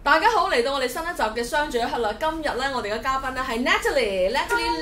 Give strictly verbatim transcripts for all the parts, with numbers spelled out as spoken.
大家好，嚟到我哋新一集嘅相聚一刻啦。今日咧，我哋嘅嘉賓咧係 Natalie，Natalie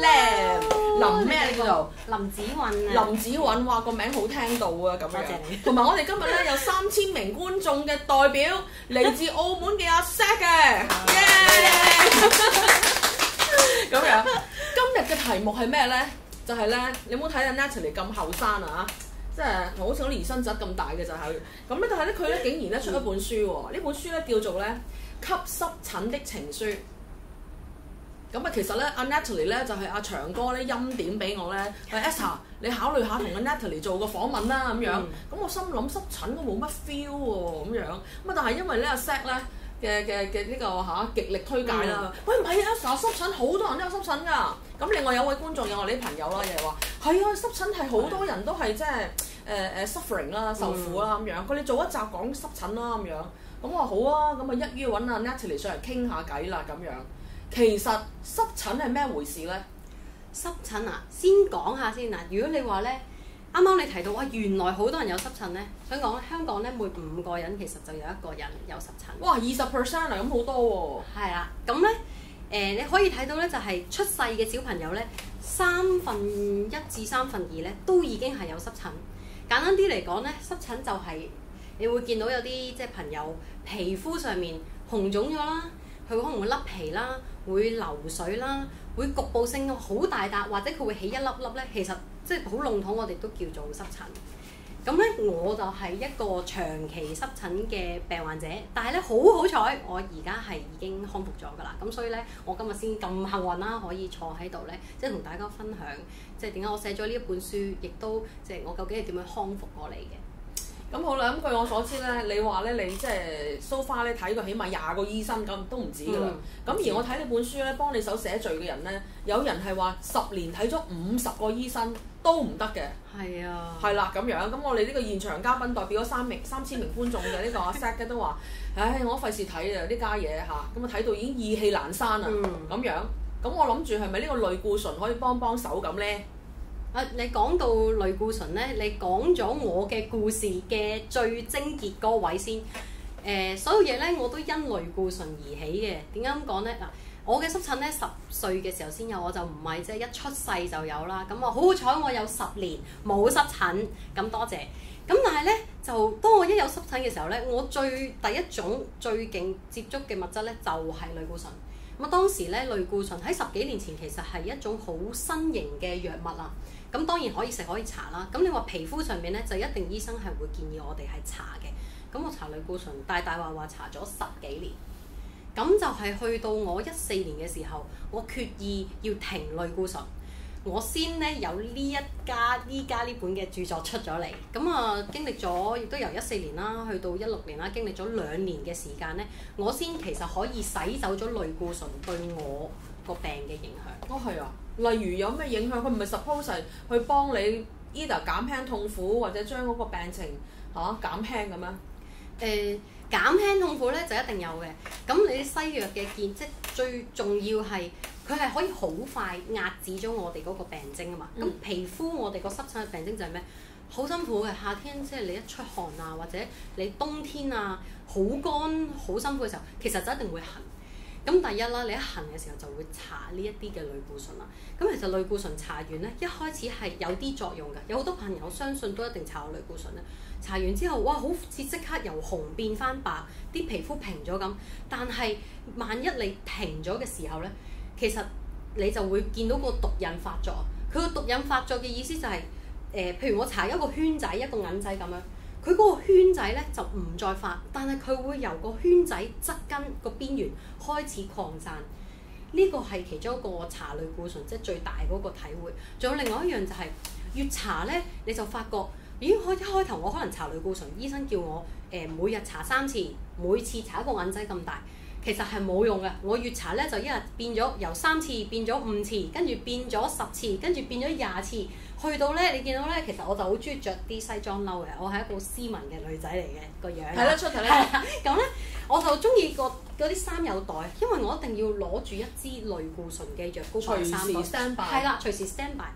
Lam， 林咩呢度？ 林子韻啊。 林子韻，哇個名好聽到啊咁樣。 多謝你。 同埋我哋今日咧有三千名觀眾嘅代表嚟自澳門嘅阿 Zack 嘅，耶！咁樣，今日嘅題目係咩咧？就係、是、咧，你有冇睇阿 Natalie 咁後生啊？即係好似我連身仔咁大嘅就係、是，咁咧但係咧佢咧竟然咧出一本書喎，呢、嗯、本書咧叫做咧《吸濕疹的情書》。咁啊其實咧阿 Natalie 咧就係、是、阿長哥咧欽點俾我咧，誒 Esther 你考慮下同阿 Natalie 做個訪問啦咁樣。咁、嗯、我心諗濕疹都冇乜 feel 喎咁樣，咁啊但係因為咧阿 Zack 咧嘅嘅嘅呢個嚇極力推介啦。嗯、喂唔係啊 Esther 濕疹好多人都有濕疹㗎。咁另外有位觀眾有我哋啲朋友啦，又係話係啊濕疹係好多人都係即係誒誒 suffering 啦受苦啦咁樣，佢哋做一集講濕疹啦咁樣，咁我話好啊，咁啊一於揾阿 Natalie 上嚟傾下偈啦咁樣。其實濕疹係咩回事咧？ 濕疹啊，先講下先嗱。如果你話咧，啱啱你提到哇，原來好多人有濕疹咧，想講香港咧每五個人其實就有一個人有濕疹。 哇，二十 percent 啊，咁好多喎。 係啦，咁咧誒，你可以睇到咧，就係出世嘅小朋友咧，三分一至三分二咧都已經係有濕疹。簡單啲嚟講咧，濕疹就係、是、你會見到有啲即係朋友皮膚上面紅腫咗啦，佢可能會甩皮啦，會流水啦，會局部性好大笪，或者佢會起一粒粒咧，其實即係好籠統，我哋都叫做濕疹。咁咧，我就係一個長期濕疹嘅病患者，但係咧好好彩，我而家係已經康復咗㗎啦。咁所以咧，我今日先咁幸運啦，可以坐喺度咧，即係同大家分享，即係點解我寫咗呢一本書，亦都即係我究竟係點樣康復過嚟嘅。 咁好啦，咁據我所知咧，你話咧你即係 so far 咧睇過起碼廿個醫生咁都唔止㗎啦。咁、嗯、而我睇呢本書咧，幫你手寫序嘅人咧，有人係話十年睇咗五十個醫生都唔得嘅。 係啊。係啦，咁樣咁我哋呢個現場嘉賓代表咗三名三千名觀眾嘅呢個阿 Zack 嘅都話：唉，我費事睇啊呢家嘢嚇，咁啊睇到已經意氣闌珊啦。咁、嗯、樣，咁我諗住係咪呢個類固醇可以幫幫手咁咧？ 啊！你講到類固醇咧，你講咗我嘅故事嘅最精結嗰位先。誒、呃，所有嘢咧我都因類固醇而起嘅。點解咁講咧？嗱，我嘅濕疹咧十歲嘅時候先有，我就唔係即係一出世就有啦。咁我好好彩，我有十年冇濕疹，咁多謝。咁但係咧，就當我一有濕疹嘅時候咧，我最第一種最勁接觸嘅物質咧就係、是、類固醇。咁啊，當時咧類固醇喺十幾年前其實係一種好新型嘅藥物啊。咁當然可以食可以搽啦。咁你話皮膚上面咧，就一定醫生係會建議我哋係搽嘅。咁我搽類固醇，大大話話搽咗十幾年。咁就係去到我一四年嘅時候，我決意要停類固醇。我先咧有呢一家呢家呢本嘅著作出咗嚟。咁啊，經歷咗亦都由一四年啦，去到一六年啦，經歷咗兩年嘅時間咧，我先其實可以洗走咗類固醇對我個病嘅影響。 哦，係啊。例如有咩影響？佢唔係 suppose 係去幫你 either 減輕痛苦，或者將嗰個病情嚇、啊、減輕咁樣。誒、 呃，減輕痛苦咧就一定有嘅。咁你啲西藥嘅建，即係最重要係佢係可以好快壓止咗我哋嗰個病徵啊嘛。咁、嗯、皮膚我哋個濕疹嘅病徵就係咩？好辛苦嘅夏天，即係你一出汗啊，或者你冬天啊好乾好辛苦嘅時候，其實就一定會痕。咁第一啦，你一痕嘅時候就會搽呢一啲嘅類固醇啦。咁其實類固醇搽完咧，一開始係有啲作用嘅。有好多朋友相信都一定搽過類固醇咧。搽完之後，哇，好似即刻由紅變翻白，啲皮膚平咗咁。但係萬一你停咗嘅時候咧，其實你就會見到個毒癮發作。佢個毒癮發作嘅意思就係、是，誒、呃，譬如我搽一個圈仔、一個銀仔咁樣。佢嗰個圈仔咧就唔再發，但係佢會由個圈仔側根個邊緣開始擴散。呢、這個係其中一個搽類固醇即係最大嗰個體會。仲有另外一樣就係、是、越搽咧，你就發覺，咦？開一開頭我可能搽類固醇，醫生叫我誒、呃、每日搽三次，每次搽一個銀仔咁大，其實係冇用嘅。我越搽咧就一日變咗由三次變咗五次，跟住變咗十次，跟住變咗廿次。去到咧，你見到咧，其實我就好中意着啲西裝褸嘅，我係一個斯文嘅女仔嚟嘅個樣。 係啦，出題啦。 咁咧，我就中意個嗰啲衫有袋，因為我一定要攞住一支類固醇嘅藥膏擺喺衫度。隨時 stand by。係啦，隨時 stand by。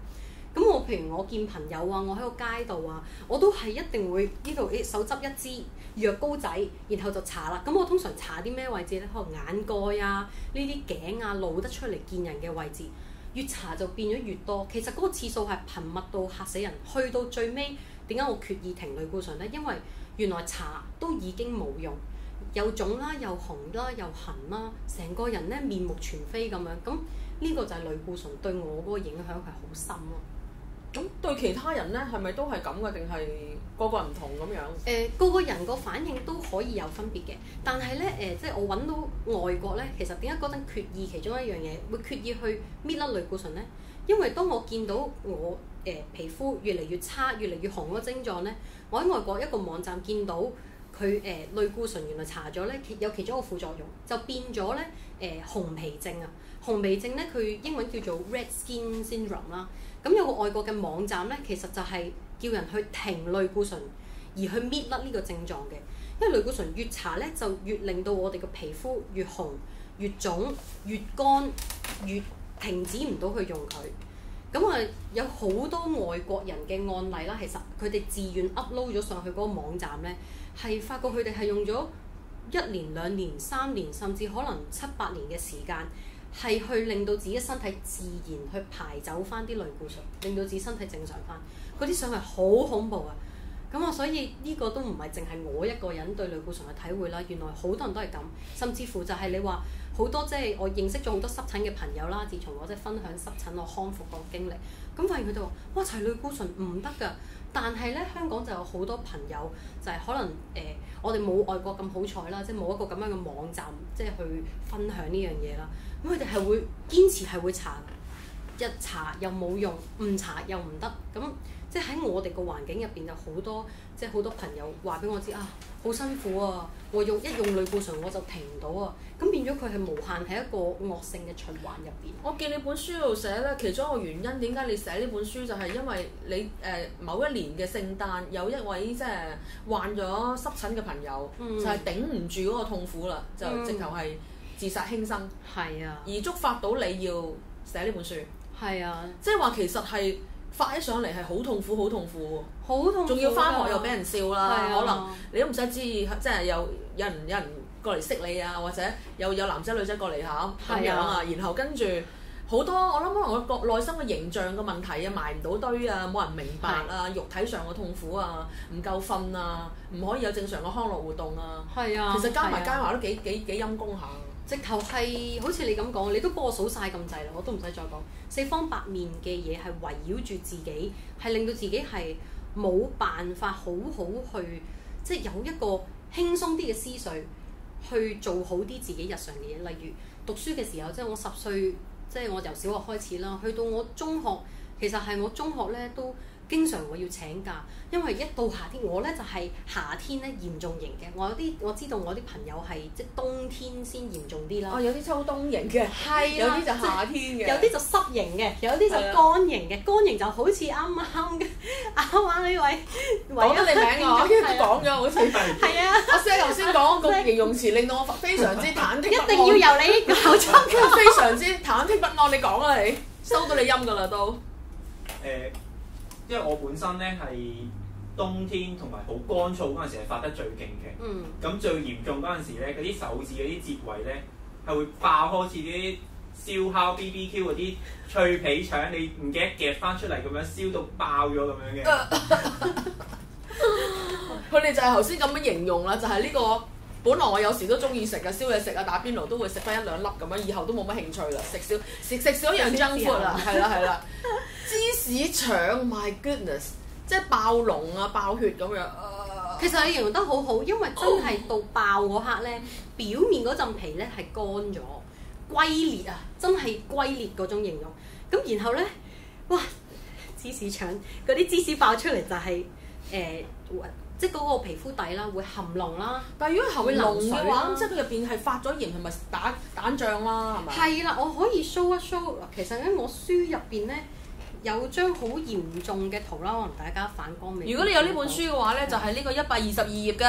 咁我譬如我見朋友啊，我喺個街度啊，我都係一定會呢度誒手執一支藥膏仔，然後就搽啦。咁我通常搽啲咩位置咧？可能眼蓋啊、呢啲頸啊露得出嚟見人嘅位置，越搽就變咗越多。其實嗰個次數係頻密到嚇死人。去到最尾點解我決意停類固醇咧？因為原來搽都已經冇用，又腫啦、又紅啦、又痕啦，成個人咧面目全非咁樣。咁呢個就係類固醇對我嗰個影響係好深咯。 咁對其他人咧係咪都係咁嘅，定係個個人唔同咁樣？ 誒、呃、個個人個反應都可以有分別嘅，但係咧誒，即係我揾到外國咧，其實點解嗰陣決意其中一樣嘢會決意去搣甩類固醇咧？因為當我見到我誒、呃、皮膚越嚟越差、越嚟越紅嗰個症狀咧，我喺外國一個網站見到佢誒、呃、類固醇原來搽咗咧，有其中一個副作用就變咗咧誒紅皮症啊！紅皮症咧佢英文叫做 Red Skin Syndrome 啦。咁有個外國嘅網站咧，其實就係叫人去停類固醇，而去搣甩呢個症狀嘅。因為類固醇越搽咧，就越令到我哋個皮膚越紅、越腫、越乾、越停止唔到去用佢。咁啊，有好多外國人嘅案例啦，其實佢哋自願 upload 咗上去嗰個網站咧，係發覺佢哋係用咗一年、兩年、三年，甚至可能七八年嘅時間。係去令到自己身體自然去排走翻啲類固醇，令到自己身體正常翻。嗰啲相係好恐怖啊！咁啊，所以呢個都唔係淨係我一個人對類固醇嘅體會啦。原來好多人都係咁，甚至乎就係你話好多即係我認識咗好多濕疹嘅朋友啦。自從我即係分享濕疹我康復個經歷，咁發現佢哋話：哇，搽類固醇唔得㗎！但係咧，香港就有好多朋友就係可能誒、呃，我哋冇外國咁好彩啦，即係冇一個咁樣嘅網站，即係去分享呢樣嘢啦。咁佢哋係會堅持係會搽，一搽又冇用，唔搽又唔得。咁即係喺我哋個環境入邊，就好多即係好多朋友話俾我知啊，好辛苦啊！我用一用類固醇我就停唔到啊！咁變咗佢係無限喺一個惡性嘅循環入邊。 我見你本書度寫咧，其中一個原因點解你寫呢本書就係因為你誒、呃、某一年嘅聖誕有一位即係患咗濕疹嘅朋友，嗯、就係頂唔住嗰個痛苦啦，就直頭係自殺輕生。係啊、嗯，而觸發到你要寫呢本書。係啊，即係話其實係發起上嚟係好痛苦，好痛苦，好痛苦，仲要返學又俾人笑啦，啊、可能你都唔使知，即係有有人有人過嚟識你啊，或者有有男仔女仔過嚟嚇咁樣啊，然後跟住好多我諗可能我個內心嘅形象嘅問題啊，埋唔到堆啊，冇人明白啊，肉體上嘅痛苦啊，唔夠瞓啊，唔可以有正常嘅康樂活動啊，係啊，其實加埋加埋都幾幾幾陰功下。直頭係好似你咁講，你都幫我數晒咁滯啦，我都唔使再講。四方八面嘅嘢係圍繞住自己，係令到自己係冇辦法好好去，即係有一個輕鬆啲嘅思緒去做好啲自己日常嘅嘢。例如讀書嘅時候，即係我十歲，即係我由小學開始啦，去到我中學，其實係我中學咧都經常我要請假，因為一到夏天，我咧就係、是、夏天咧嚴重型嘅。我有啲我知道我啲朋友係即係冬天先嚴重啲啦。哦，有啲秋冬型嘅，係有啲就夏天嘅，有啲就濕型嘅，有啲就乾型嘅。乾型就好似啱啱嘅啱啱呢位講咗你名我，跟住都講咗好似係。係啊，阿 Sir 頭先講個形容詞令到我非常之忐忑不安。一定要由你搞出嘅，非常之忐忑不安。你講啊，你收到你音㗎啦都。 誒。因為我本身咧係冬天同埋好乾燥嗰陣時係發得最勁嘅，咁、嗯、最嚴重嗰陣時咧，嗰啲手指嗰啲節位咧係會爆開，好似啲燒烤 B B Q 嗰啲脆皮腸，你唔記得夾翻出嚟咁樣燒到爆咗咁樣嘅。 佢哋就係頭先咁樣形容啦，就係、是、呢、這個。本來我有時都中意食嘅，燒嘢食啊，打邊爐都會食翻一兩粒咁樣，以後都冇乜興趣啦，食少食食少樣 junk food 啦，係啦係啦，芝士腸 ，my goodness， 即係爆膿啊、爆血咁樣。呃、 其實你形容得好好，因為真係到爆嗰刻咧，表面嗰陣皮咧係乾咗、龜裂啊，真係龜裂嗰種形容。咁然後咧，哇，芝士腸嗰啲芝士爆出嚟就係、是、誒。呃即係嗰個皮膚底啦，會含膿啦。但係如果含膿嘅話，即係佢入邊係發咗炎，係咪打打仗啦？係咪？係啦，我可以 show 一 show。其實咧，我書入邊咧有張好嚴重嘅圖啦，可能大家反光未？如果你有呢本書嘅話咧，就係呢個一百二十二頁嘅。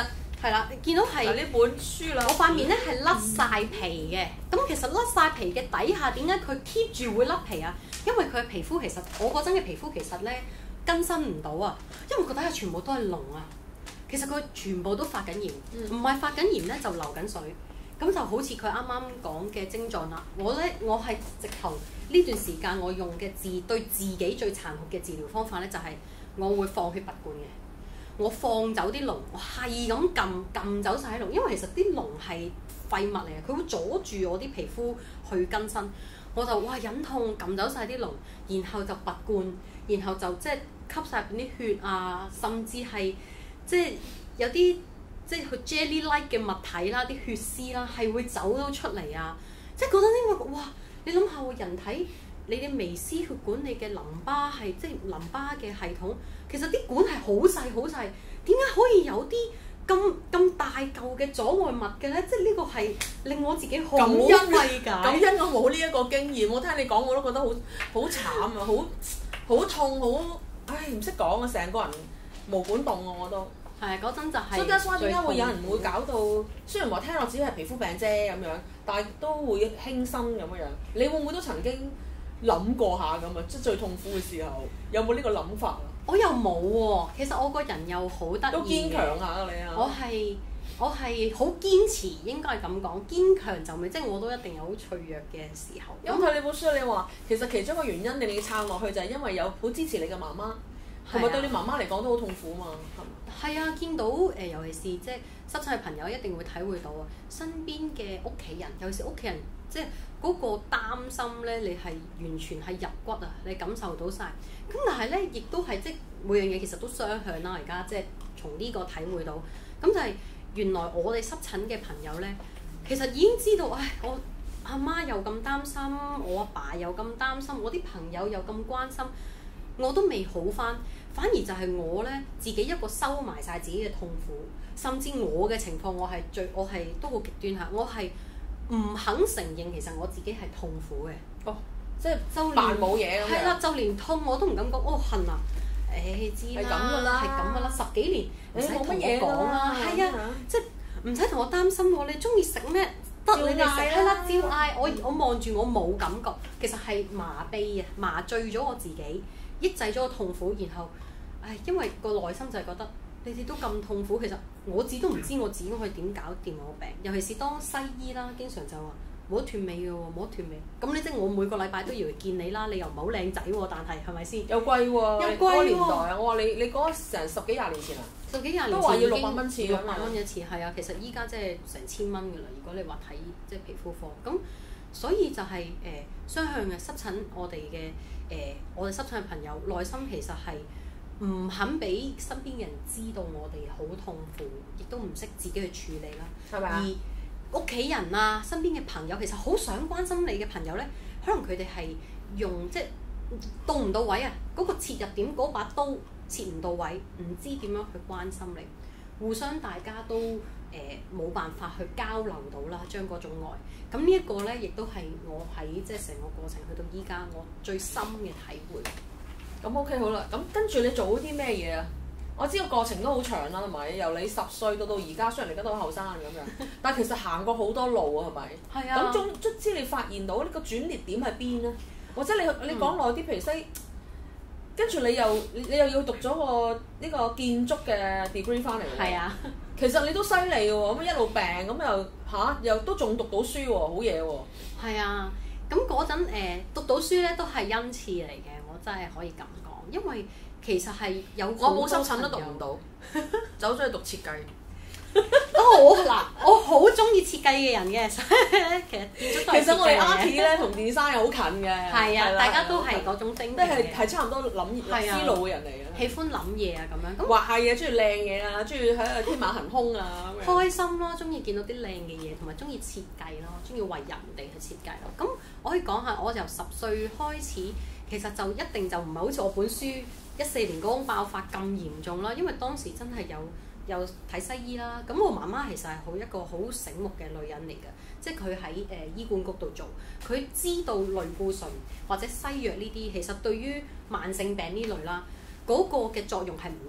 係啦，見到係呢本書啦。 我塊面咧係甩晒皮嘅，咁、嗯、其實甩晒皮嘅底下點解佢 keep 住會甩皮啊？因為佢嘅皮膚其實我嗰陣嘅皮膚其實咧更新唔到啊，因為佢底下全部都係膿啊。其實佢全部都發緊炎，唔係、嗯、發緊炎咧就流緊水，咁就好似佢啱啱講嘅症狀啦。我咧我係直頭呢段時間我用嘅治對自己最殘酷嘅治療方法咧就係、是、我會放血拔罐嘅。我放走啲膿，我係咁撳撳走晒啲膿，因為其實啲膿係廢物嚟嘅，佢會阻住我啲皮膚去更新。我就哇忍痛撳走晒啲膿，然後就拔罐，然後就即係吸晒入邊啲血啊，甚至係即係有啲即係佢 jelly-like 嘅物體啦，啲血絲啦係會走到出嚟啊！即係覺得呢個哇，你諗下喎，人體你嘅微絲血管，你嘅淋巴係即係淋巴嘅系統。其實啲管係好細好細，點解可以有啲咁咁大嚿嘅阻礙物嘅咧？即係呢個係令我自己好費解。 感恩我冇呢一個經驗，我聽你講我都覺得好好慘啊，好好痛，好唉唔識講啊，成個人毛管戙啊我都。 係嗰陣就係。所以點解會有人會搞到？雖然話聽落只係皮膚病啫咁樣，但係都會輕生咁樣。你會唔會都曾經諗過下咁啊？即係最痛苦嘅時候，有冇呢個諗法啊？ 我又冇喎，其實我個人又好得意嘅。 都堅強下你啊！ 我係我係好堅持，應該係咁講，堅強就咪即係我都一定有好脆弱嘅時候。 因為睇你本書，你話其實其中一個原因你哋要撐落去就係因為有好支持你嘅媽媽，同埋、啊、對你媽媽嚟講都好痛苦嘛。 係啊，見到誒、呃，尤其是即係濕疹嘅朋友一定會體會到啊，身邊嘅屋企人，尤其是屋企人，即係嗰個擔心咧，你係完全係入骨啊，你感受到晒。咁但係咧，亦都係即係每樣嘢其實都雙向啦。而家即係從呢個體會到，咁就係原來我哋濕疹嘅朋友咧，其實已經知道，唉，我阿媽又咁擔心，我阿爸又咁擔心，我啲朋友又咁關心，我都未好返。反而就係我咧，自己一個收埋晒自己嘅痛苦，甚至我嘅情況，我係最，我係都好極端下，我係唔肯承認其實我自己係痛苦嘅。 哦，即係就扮冇嘢咁樣。係啦， 就連痛我都唔敢講。哦，恨啊！誒、欸，知啦，係咁噶啦，係咁噶啦，十幾年唔使同我講啦。係啊，即係唔使同我擔心我。你中意食咩？得你哋食係啦，照嗌。我我望住我冇感覺，其實係麻痹啊，麻醉咗我自己，抑制咗個痛苦，然後。唉，因為個內心就係覺得你哋都咁痛苦，其實我自己都唔知我自己可以點搞掂我病。尤其是當西醫啦，經常就話冇得斷尾嘅喎，冇得斷尾。咁你即係我每個禮拜都要嚟見你啦，你又唔係好靚仔喎，但係係咪先？ 又貴喎， 又貴喎。 嗰個年代啊，我話你你嗰成十幾廿年前啊， 十幾廿年前都話要六百蚊次， 六百蚊一次係啊。其實依家即係成千蚊嘅啦。如果你話睇即係皮膚科，咁所以就係誒雙向嘅濕疹，我哋嘅誒我哋濕疹嘅朋友內心其實係。唔肯俾身邊嘅人知道我哋好痛苦，亦都唔識自己去處理啦。 係咪啊？ 而屋企人啊，身邊嘅朋友其實好想關心你嘅朋友咧，可能佢哋係用即係到唔到位啊，嗰個切入點嗰把刀切唔到位，唔知點樣去關心你，互相大家都誒冇辦法去交流到啦，將嗰種愛。咁呢一個咧，亦都係我喺即係成個過程去到依家我最深嘅體會。 咁 OK 好啦，咁跟住你做咗啲咩嘢啊？我知個過程都好長啦，係咪？由你十歲到到而家，雖然你而家都好後生咁樣，但係其實行過好多路啊，係咪？係啊。咁總卒之你發現到呢個轉捩點喺邊咧？或者你你講耐啲，譬如西，跟住你又你又要讀咗個呢個建築嘅 degree 翻嚟喎。係啊。其實你都犀利喎，咁一路病咁又吓、啊，又都仲讀到書喎，好嘢喎。係啊，咁嗰陣誒讀到書咧都係恩賜嚟嘅。真係可以咁講，因為其實係有我冇濕疹都讀唔到，走咗去讀設計。 都我嗱，我好中意設計嘅人嘅，所以其實建築都係設計嘅。 其實我哋 art 咧同 design 又好近嘅。係啊，大家都係嗰種精嘅。 都係係差唔多諗思路嘅人嚟嘅。 喜歡諗嘢啊，咁樣。 畫下嘢，中意靚嘢啊，中意喺度天馬行空啊。 開心咯，中意見到啲靚嘅嘢，同埋中意設計咯，中意為人哋去設計咯。咁我可以講下，我由十歲開始。其實就一定就唔係好似我本書一四年嗰種爆發咁嚴重啦，因為當時真係有有睇西醫啦。咁我媽媽其實係好一個好醒目嘅女人嚟嘅，即係佢喺誒醫管局度做，佢知道類固醇或者西藥呢啲其實對於慢性病呢類啦嗰個嘅作用係唔大，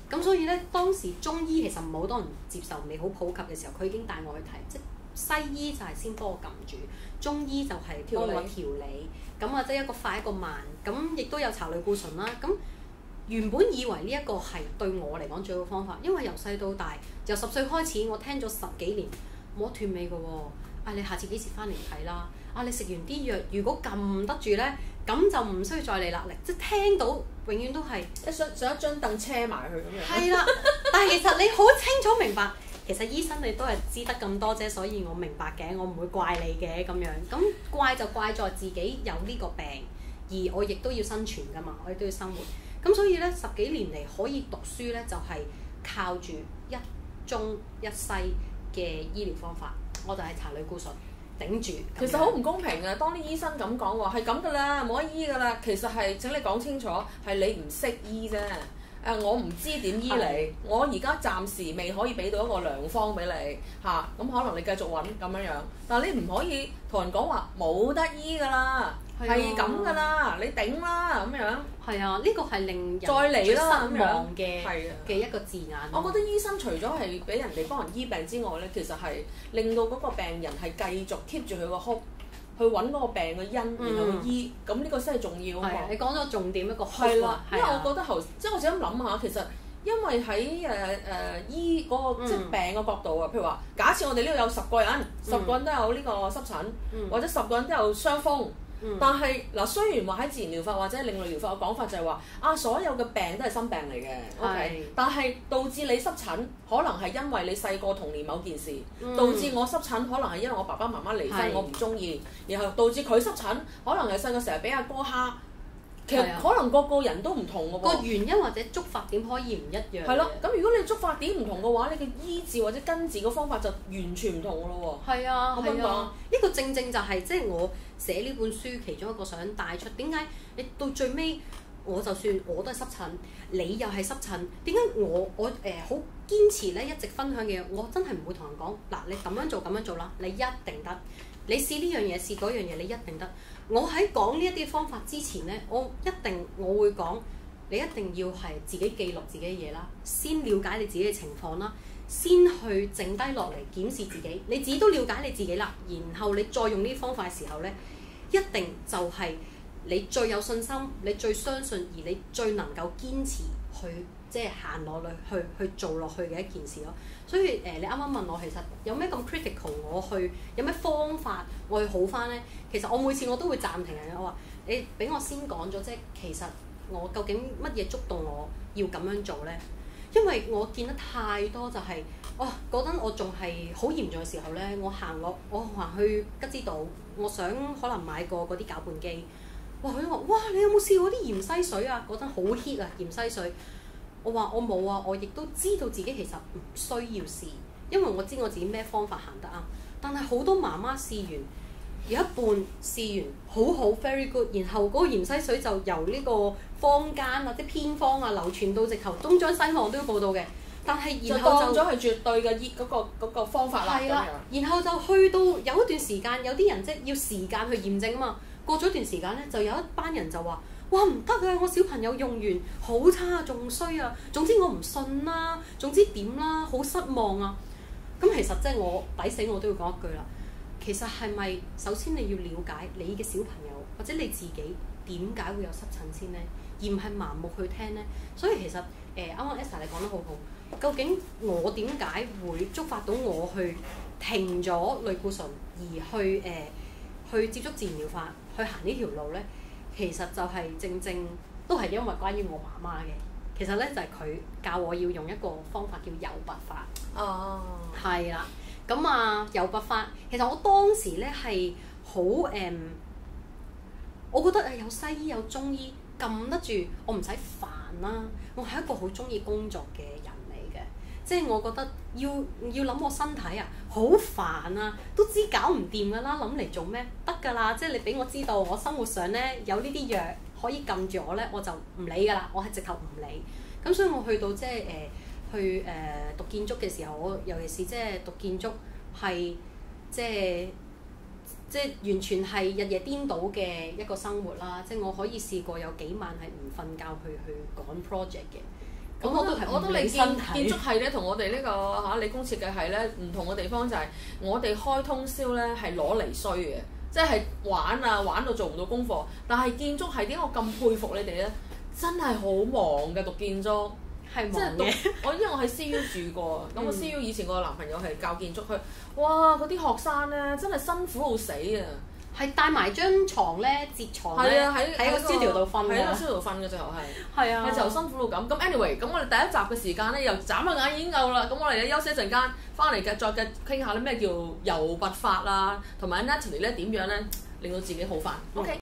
咁所以咧，當時中醫其實唔係好多人接受，未好普及嘅時候，佢已經帶我去睇，即係西醫就係先幫我撳住，中醫就係幫我調理。咁啊，即係一個快一個慢，咁亦都有查類固醇啦。咁原本以為呢一個係對我嚟講最好方法，因為由細到大，由十歲開始，我聽咗十幾年冇得斷尾嘅喎。啊，你下次幾時翻嚟睇啦？啊，你食完啲藥，如果撳得住咧，咁就唔需要再嚟啦。即係聽到永遠都係一上上一張凳車埋去咁樣。係啦，但係其實你好清楚明白，其實醫生你都係知得咁多啫，所以我明白嘅，我唔會怪你嘅咁樣。咁怪就怪在自己有呢個病，而我亦都要生存㗎嘛，我亦都要生活。咁所以咧，十幾年嚟可以讀書咧，就係、是、靠住一中一西嘅醫療方法，我就係搽類固醇頂住。 其實好唔公平嘅，當啲醫生咁講話係咁㗎啦，冇得醫㗎啦。其實係請你講清楚，係你唔識醫啫。誒、呃，我唔知點醫你，的我而家暫時未可以俾到一個良方俾你嚇。咁、啊、可能你繼續揾咁樣樣，但係你唔可以同人講話冇得醫㗎啦。係咁㗎啦，你頂啦咁樣。係啊， 呢個係令人再嚟啦失望嘅嘅一個字眼。 我覺得醫生除咗係俾人哋幫人醫病之外咧，其實係令到嗰個病人係繼續 keep 住佢個哭，去揾嗰個病嘅因，然後去醫。咁呢、嗯、個先係重要啊嘛。 你講咗重點一個哭啊。因為我覺得頭，即係我自己咁諗下，其實因為喺誒誒醫嗰個即係病嘅角度啊，譬如話，假設我哋呢度有十個人，十個人都有呢個濕疹，嗯、或者十個人都有傷風。嗯、但係嗱，雖然話喺自然療法或者另類療法嘅講法就係話啊，所有嘅病都係心病嚟嘅，OK，是但係導致你濕疹，可能係因為你細個童年某件事，嗯、導致我濕疹，可能係因為我爸爸媽媽離婚，是我唔中意，然後導致佢濕疹，可能係細個成日俾阿哥蝦。其實可能個個人都唔同嘅喎， 個原因或者觸發點可以唔一樣。 係咯，咁如果你觸發點唔同嘅話，你嘅醫治或者根治嘅方法就完全唔同嘅咯喎。 係啊，係啊，呢個正正就係即係我寫呢本書其中一個想帶出。點解你到最尾，我就算我都係濕疹，你又係濕疹，點解我我誒好堅持咧一直分享嘅嘢，我真係唔會同人講嗱，你咁樣做咁樣做啦，你一定得。你試呢樣嘢，試嗰樣嘢，你一定得。我喺講呢一啲方法之前呢，我一定我會講，你一定要係自己記錄自己嘅嘢啦，先了解你自己嘅情況啦，先去靜低落嚟檢視自己。你自己都了解你自己啦，然後你再用呢啲方法嘅時候呢，一定就係你最有信心，你最相信，而你最能夠堅持去即係行落去去去做落去嘅一件事咯。所以誒、呃，你啱啱問我其實有咩咁 critical，我去有咩方法我去好返呢？其實我每次我都會暫停人嘅，我話你俾我先講咗，即係其實我究竟乜嘢觸動我要咁樣做呢？因為我見得太多就係、是，哇嗰陣我仲係好嚴重嘅時候呢，我行落我行去吉之島，我想可能買個嗰啲攪拌機，哇佢話哇你有冇試過啲芫茜水啊？嗰陣好 hit 啊芫茜水。我話我冇啊，我亦都知道自己其實唔需要試，因為我知我自己咩方法行得啱。但係好多媽媽試完有一半試完好好 very good，然後嗰個芫茜水就由呢個坊間或者偏方啊流傳到直頭東張西望都要報道嘅。但係然後就當咗係絕對嘅醫嗰個嗰個方法啦。 係啦，然後就去到有一段時間，有啲人即係要時間去驗證啊嘛。過咗一段時間咧，就有一班人就話。哇唔得啊！我小朋友用完好差啊，仲衰啊！總之我唔信啦，總之點啦，好失望啊！咁其實即係我抵死我都要講一句啦。其實係咪首先你要了解你嘅小朋友或者你自己點解會有濕疹先呢？而唔係盲目去聽呢？所以其實誒啱啱 Esther 你講得好好。究竟我點解會觸發到我去停咗類固醇，而去誒、呃、去接觸自然療法，去行呢條路呢？其實就係正正都係因為關於我媽媽嘅。其實咧就係、是、佢教我要用一個方法叫油拔法。哦，係啦。咁啊油拔法，其實我當時咧係好誒，我覺得誒有西醫有中醫撳得住，我唔使煩啦。我係一個好中意工作嘅人嚟嘅，即係我覺得要要諗我身體啊，好煩啊，都知搞唔掂㗎啦，諗嚟做咩？得㗎啦，即係你俾我知道，我生活上咧有呢啲藥可以撳住我咧，我就唔理㗎啦，我係直頭唔理。咁所以我去到即係誒去誒、呃、讀建築嘅時候，我尤其是即係讀建築係即係即係完全係日夜顛倒嘅一個生活啦。即係我可以試過有幾晚係唔瞓覺去去趕 project 嘅。 咁我都我覺得你建建築系咧同我哋呢個嚇理工設計系咧唔同嘅地方就係我哋開通宵咧係攞嚟衰嘅，即係玩啊玩到做唔到功課。但係建築系點解我咁佩服你哋咧？真係好忙嘅讀建築， 係即係讀嘅。 我因為我喺 C U 住過，咁我 C U 以前個男朋友係教建築，佢哇嗰啲學生咧真係辛苦到死啊！ 係帶埋張床咧，摺床咧，喺喺個 studio 度瞓喺個㗎。 studio 度瞓嘅最後係， 係啊， 係就辛苦到咁。咁 anyway，咁我哋第一集嘅時間咧又眨下眼已經夠啦。咁我哋咧休息一陣間，翻嚟嘅再嘅傾下咧咩叫油拔法啊，同埋 Natalie 咧點樣咧令到自己好返。OK。